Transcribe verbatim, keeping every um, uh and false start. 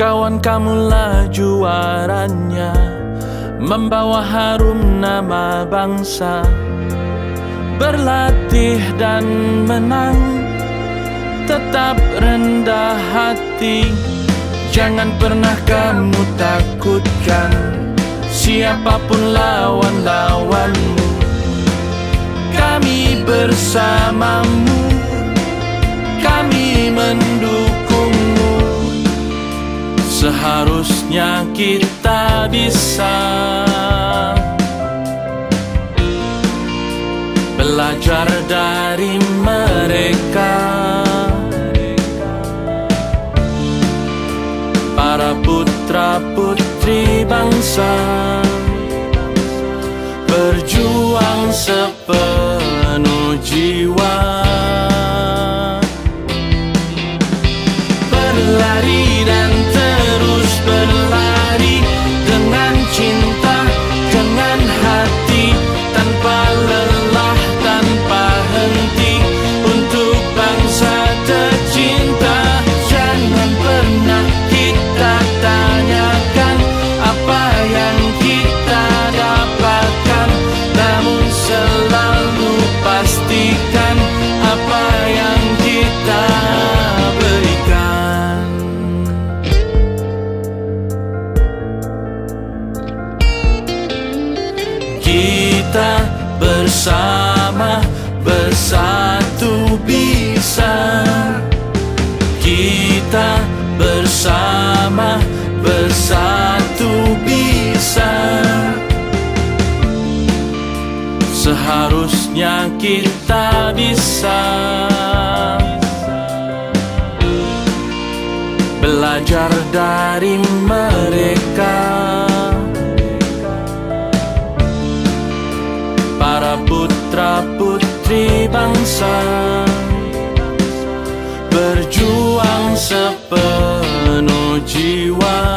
Kawan kamulah juaranya, membawa harum nama bangsa. Berlatih dan menang, tetap rendah hati. Jangan pernah kamu takutkan siapapun lawan-lawanmu. Kami bersamamu, kami mendukungmu. Seharusnya kita bisa belajar dari mereka, para putra-putri bangsa, berjuang sepenuh jiwa, berlari dan terus berlari dengan cinta, dengan hati, tanpa lelah, tanpa henti, untuk bangsa tercinta. Jangan pernah kita tanyakan apa yang kita dapatkan, namun selalu pastikan apa yang kita berikan. Kita bersama, bersatu bisa. Kita bersama, bersatu bisa. Seharusnya kita bisa belajar dari mereka, para putra-putri bangsa, berjuang sepenuh jiwa.